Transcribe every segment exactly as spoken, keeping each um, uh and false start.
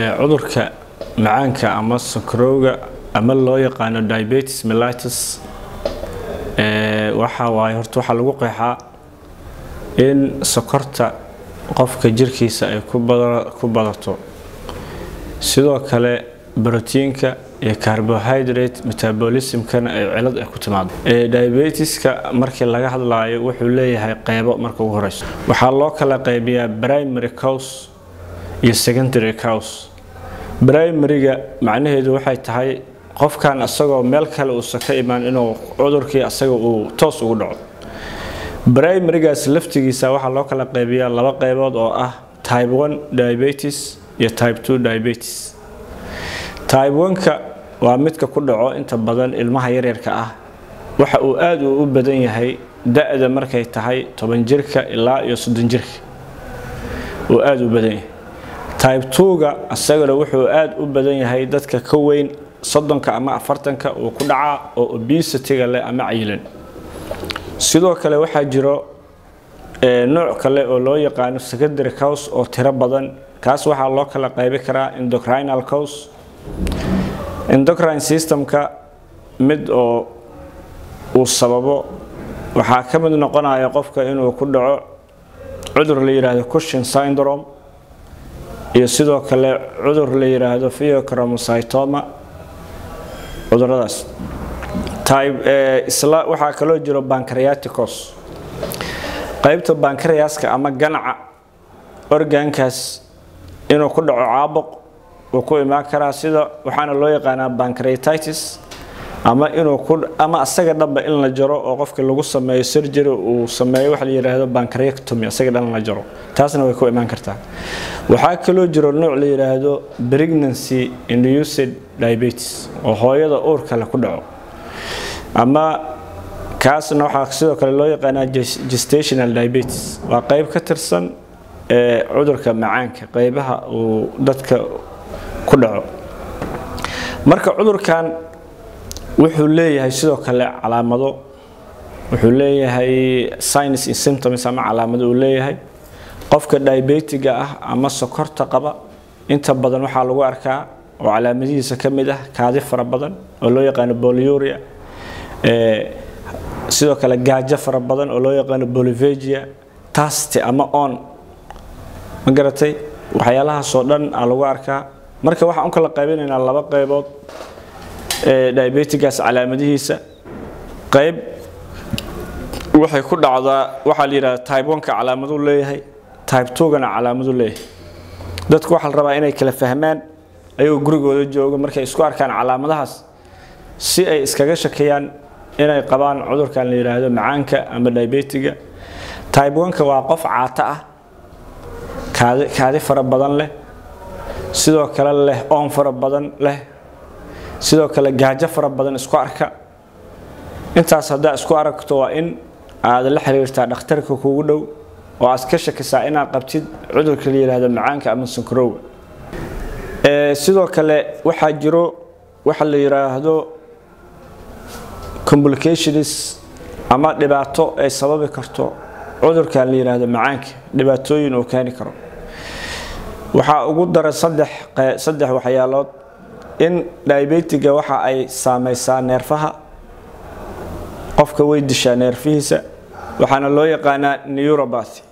cudurka macaanka ama sonkorowga ama loo yaqaan diabetes mellitus ee waxa waay horta waxa lagu qeexaa in sokorta qofka jirkiisa ay ku ku badato sidoo kale borotiinka iyo carbohydrate metabolism-kana ay cilad ay ku timaado ee diabetes-ka markii laga hadlaayo wuxuu leeyahay qaybo marka ugu horeyso waxa loo kala qaybiyaa primary cause iyo secondary cause primary-ga macnaheedu waxay tahay qofkan asagoo meel kale uu ka imaan inuu cudurkii asaga uu toos ugu dhaco primary-gaas laftigiisa waxa loo kala qaybiyaa laba qaybood oo ah type one diabetes iyo type two diabetes type one-ka waa midka ku dhaco inta badan ilmaha yaryarka ah waxa uu aad u badan yahay da'da markay tahay toban jirka ilaa iyo soddon jirka oo aad u badan yahay type two-ga asagana wuxuu aad u badan yahay dadka ka weyn soddonka ama afartanka uu ku dhaca oo obesity-ga leh ama cayilan sidoo kale waxa jiro ee nooc kale oo loo yaqaan secondary cause oo tiro badan kaas waxa loo kala qaybi karaa endocrinal cause endocrine system-ka mid oo uu sababo waxa ka mid noqonaya qofka inuu ku dhaco cudur la yiraahdo Cushing syndrome iyo sidoo kale cudur la yiraahdo pheochromocytoma cuduradaas type ee isla waxa kale oo jiro pancreatic cause qaybta pancreaska ama ganaca organkaas inuu ku dhaco caabuq oo ku imaan kara sida waxaana loo yaqaanaa pancreatitis ama inuu ku ama asaga dhanba in la jaro oo qofka lagu sameeyo surgery uu sameeyo waxa la yiraahdo pancreectomy asaga dhan la jaro taasna way ku imaan kartaa waxa kale oo jiro nooc la yiraahdo pregnancy induced diabetes oo hooyada uurka la ku dhaco ama kaasna waxa sidoo kale loo yaqaanaa gestational diabetes waa qayb ka tirsan ee cudurka macaanka qaybaha uu dadka ku dhaco marka cudurkan wuxuu leeyahay sidoo kale calaamado wuxuu leeyahay signs and symptoms ama calaamado uu leeyahay qofka diabetic-ga ah ama sokorta qaba inta badan waxa lagu arkaa oo calaamadihiisa kamid ah kaadi fara badan oo loo yaqaan polyuria ee sidoo kale gaajo fara badan oo loo yaqaan polyphagia taste ama on ma garatay waxyaalaha soo dhan lagu arkaa marka waxa aan kala qaybinaynaa laba qaybood ee diabetic-gaas calaamadihiisa qayb waxay ku dhacdaa waxa la yiraahdaa type one-ka calaamadu leeyahay type two-gana calaamadu leeyahay dadku waxa la rabaa inay kala fahmaan ayuu gurigooda joogo markay isku arkaan calaamadahaas si ay iskaga shakiyaan inay qabaan cudurkan la yiraahdo macaanka ama diabetic-ga type one-ka waa qof caata ah kaadi kaadi fara badan leh sidoo kale leh oon fara badan leh sidoo kale gaajo fara badan isku arka intaas hadaa isku aragto waa in aad la xiriirtaa dhakhtarka kuugu dhow oo aad ka shakisaa inaad qabtid cudurka la yiraahdo macaanka ama sonkorowga ee sidoo kale waxa jiro waxa la yiraahdo complications ama dhibaato ay sababi karto cudurka la yiraahdo macaanka dhibaatooyin oo keeni karo waxa ugu daran saddex saddex waxyaalood in diabetic-ga waxa ay saameysaa neerfaha qofka way dishaa neerfihiisa waxaana loo yaqaanaa neuropathy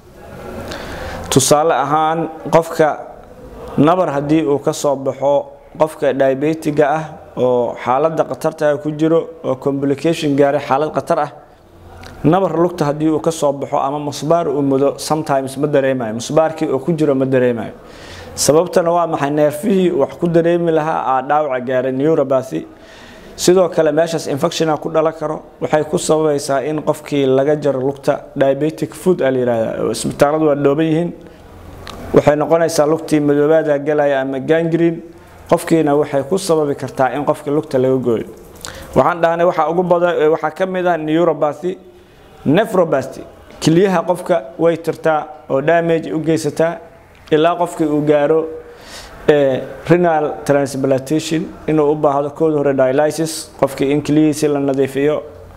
tusaale ahaan qofka nabar hadii uu ka soo baxo qofka diabetic-ga ah oo xaaladda qatarta ku jiro oo complication gaar ah xaalad qatar ah nabar lugta hadii uu ka soo baxo ama musbaar uu mudo sometimes ma dareemayo musbaarkii oo ku jiro ma dareemayo sababtana waa maxay neerfihii wax ku dareemi lahaa aa dhaawac gaaray neuropathy sidoo kale meeshaas infection ku dhalan karo waxay ku sababaysaa in qofkii laga jaro lugta diabetic foot al yiraahdo isbitaaladu waa dhooban yihiin waxay noqonaysaa lugtii madoobaada galaya ama gangrene qofkiina waxay ku sababi kartaa in qofka lugta laga gooyo waxaan dhahnay waxa ugu badan waxa kamid ah neuropathy nephropathy kiliyaha qofka way tirtaa oo damage u geysataa ilaa qofkii uu gaaro ee renal transplantation inuu u baahdo kood hore dialysis qofkii in kiliyihiisa la nadiifiyo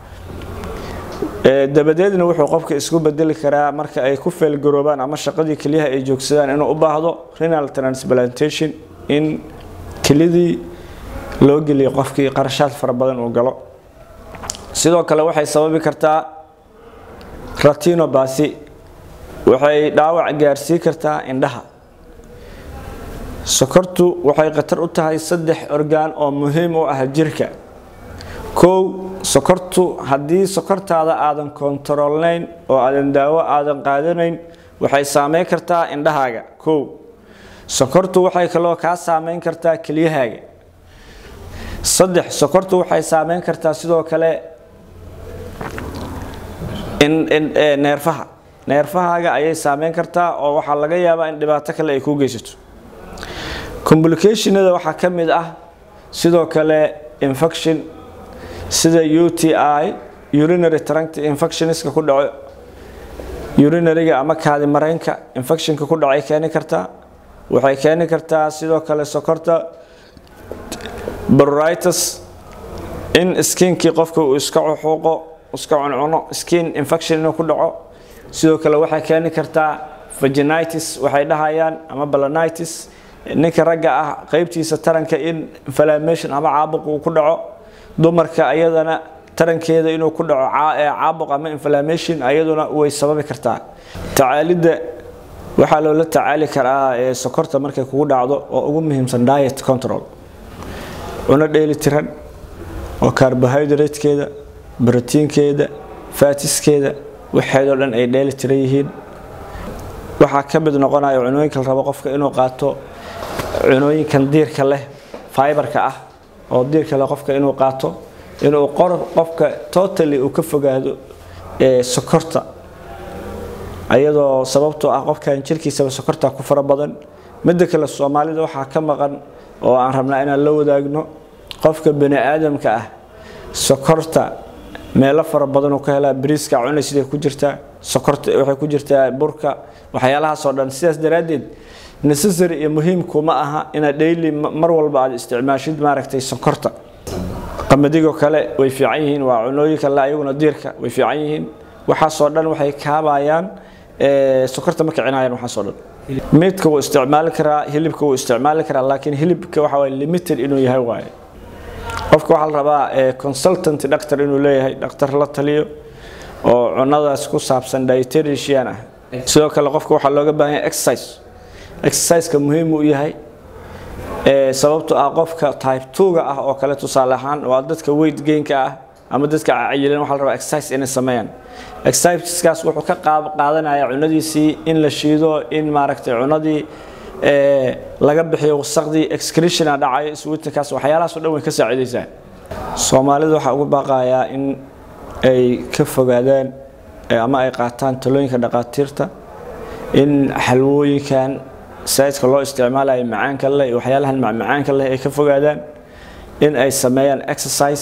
ee dabadeedna wuxuu qofka isku bedeli karaa marka ay ku fail garoobaan ama shaqadii kiliyaha ay joogsadaan inuu u baahdo renal transplantation in kelidii loo geliyo qofkii qarashaad fara badan uu galo sidoo kale waxay sababi kartaa retinopathy waxay dhaawac gaarsiin kartaa indhaha sokortu waxay khatar u tahay saddex orgaan oo muhiim u ah jirka kow sokortu haddii sokortaada aadan kontaroolnayn oo aadan daawo aadan qaadanayn waxay saameyn kartaa indhahaaga kow sokortu waxay kaloo kaa saameyn kartaa kelyahaaga saddex sokortu waxay saameyn kartaa sidoo kale in in neerfaha neerfahaaga ayay saameyn kartaa oo waxa laga yaabaa in dhibaato kale ay ku geysato complicationada waxa kamid ah sidoo kale infection sida U T I urinary tract infectionska ku dhaco urinary ama kaadi mareenka infectionka ku dhacay keeni kartaa waxay keeni kartaa sidoo kale sokorta pruritus in skinki qofka uu iska xuquuqo iska cuncuno skin infection inuu ku dhaco sidoo kale waxay keeni kartaa vaginitis waxay dhahayaan ama balanitis ninka ragga ah qaybtiisa taranka in inflammation ama caabuq uu ku dhaco dumarka ayadana tarankeeda inuu ku dhaco caabuq ama inflammation ayaduna way sababi kartaa tacaalida waxa loo la tacaali karaa ee sokorta markay kugu dhacdo oo ugu muhiimsan diet control una dheelitiran oo carbohydrate-keeda proteinkeeda fatiskeeda waxeedo dhan ay dheelitiran yihiin waxa ka mid noqonaya cunooyinka la rabo qofka inuu qaato cunooyinkan diirka leh fiberka ah oo diirka leh qofka inuu qaato inuu qofka totally uu ka fogaado ee sokorta ayadoo sababtoo ah qofkan jirkiisa sokorta ku fara badan mid kale Soomaalida waxa ka maqan oo aan rabnaa inaan la wadaagno qofka bani aadamka ah sokorta meel fara badan oo ka hela bariiska cunaysiga ku jirta sokorta waxay ku jirtaa burka waxyaalaha soo dhan sidaas daraadeed necessary iyo muhiim kuma aha in daily mar walba aad isticmaashid maaragtay sokorta qamadiga kale way fiican yihiin waa cunooyinka la ayaguna diirka way fiican yihiin waxa soo dhan waxay kaabayaan ee sokorta ma kicinayaan waxa soo dhan meedka uu isticmaali karaa hilibka uu isticmaali karaa laakiin hilibka waxa way limited inuu yahay waay qofka waxa la rabaa consultant doctor inuu leeyahay doctor la taliyo oo cunadaas ku saabsan dietitian ah sidoo kale qofka waxa looga baahan yahay exercise exercise-ka muhiim u yahay ee sababtoo ah qofka type two ga ah oo kale tusaale ahaan waa dadka weight gain-ka ah ama dadka cayilan waxa la rabaa exercise inay sameeyaan exercise-kaas wuxuu ka qaadanayaa cunadiisii in la shiido in maaragtay cunadii ee laga bixiyo wasaqdii excretion dhacay iswiitkaas waxyaalahaas oo dhan way ka saacidaysaa Soomaalida waxa ugu baaqayaa in ay ka fogaadaan ama ay qaataan talooyinka dhaqaatiirta in xalwooyinkan sayidka loo isticmaalayo macaanka leh iyo waxyaalahan macaanka leh ay ka fogaadaan in ay sameeyaan exercise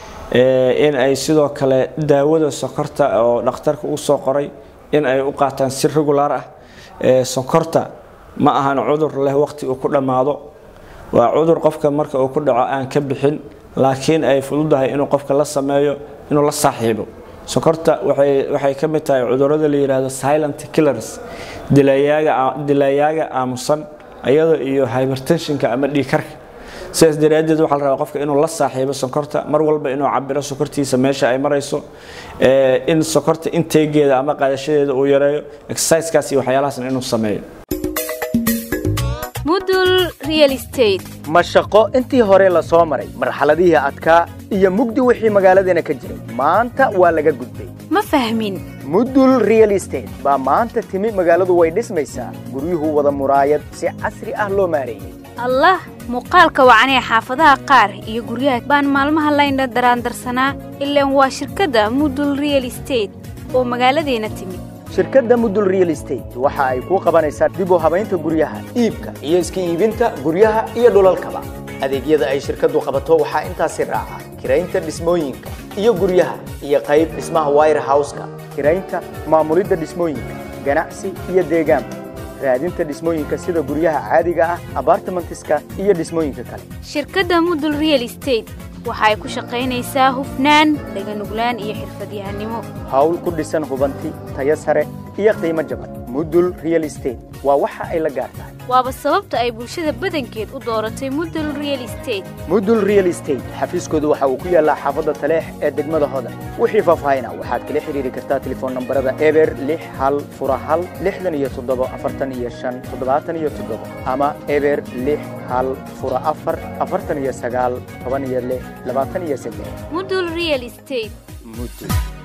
ee in ay sidoo kale daawada sokorta oo dhakhtarka uu soo qoray in ay u qaataan si regular ah ee sokorta ma ahan cudur leh waqti uu ku dhamaado waa cudur qofka marka uu ku dhaco aan ka bixin laakiin ay fududahay inuu qofka la sameeyo inuu la saaxiibo sokorta waxay waxay ka mid tahay cudurrada la yiraahdo silent killers dilayaaga dilayaaga aamusan ayada iyo hypertension-ka ama dhiig karka sidaas daraadeed waxa la rabaa qofka inuu la saaxiibo sokorta mar walba inuu cabiro sokortiisa meesha ay marayso ee in sokorta inteegeeda ama qaadashadeeda uu yareeyo exercise-kaas iyo waxyaalahaas inuu sameeyo Mudul Real Estate ma shaqo intii hore la soo maray marxaladihii adkaa iyo mugdi wixii magaaladeena ka jiray maanta waa laga gudbay ma fahmin Mudul Real Estate ba maanta timi magaaladu way dhismaysaa guryuhu wada muraayad si casri ah loo maareeyay Allah muuqaalka wacanay xaafadaha qaar iyo guryaha baan maalmaha laynda daraan darsanaa ilaa waa shirkadda Mudul Real Estate oo magaaladeena timi shirkadda Mudul Real Estate waxa ay ku qabanaysaa dib u habaynta guryaha iibka iyo iska iibinta guryaha iyo dhulalkaba adeegyada ay shirkaddu qabato waxa intaas raaca kireynta dhismooyinka iyo guryaha iyo qayb dhismaha warehouse-ka kireynta maamulidda dhismooyinka ganacsi iyo deegaan raadinta dhismooyinka sida guryaha caadiga ah apartments-ka iyo dhismooyinka kale shirkadda Mudul Real Estate waxay ku shaqaynaysaa hufnaan daganuglaan iyo xirfadyahanimo hawl ku dhisan hubanti tayo sare iyo qiimo jaban Mudul Real Estate waa waxa ay la gaartahay waaba sababta ay bulshada badankeed u dooratay Mudul Real Estate. Mudul Real Estate xafiiskoodu waxa uu ku yaalaa xaafadda Taleex ee degmada Hodan. Wixii faahfaahin ah waxaad kala xiriiri kartaa telefoon nambarada eber lix hal fura hal lixdan iyo toddoba afartan iyo shan toddobaatan iyo toddoba ama eber lix hal fura afar afartan iyo sagaal toban iyo lix labaatan iyo saddex. Mudul Real Estate. Mudul